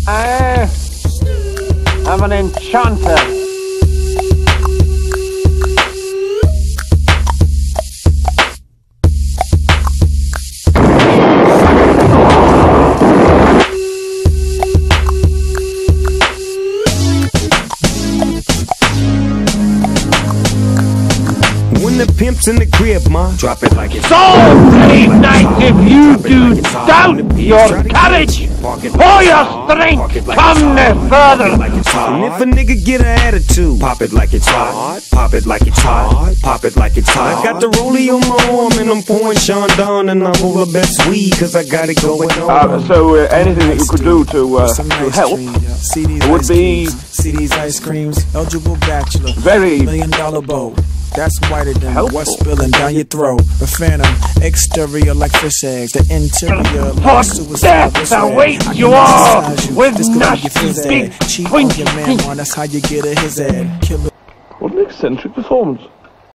I am an enchanter. When the pimp's in the crib, ma, drop it like it's So, brave knight, if you do doubt your courage or your strength, come no further. And if a nigga get an attitude, pop it like it's hot, pop it like it's hot, pop it like it's hot. I got the rollie on my arm and I'm pouring Sean Don and I'm all the best weed cause I got it going on. So anything that you could do to help would be see these ice creams, eligible bachelor, very $1 million bow. That's whiter than helpful. what's spilling down your throat. The phantom, exterior like fish eggs, the interior For like suicide. death awaits you all with nasty nasty big cheat on pointy your man, man, that's how you get a his ad. Killer. What an eccentric performance.